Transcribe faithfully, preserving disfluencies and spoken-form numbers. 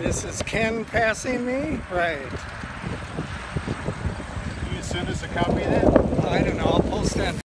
This is Ken passing me? Right. Can you send us a copy of that? I don't know. I'll post that.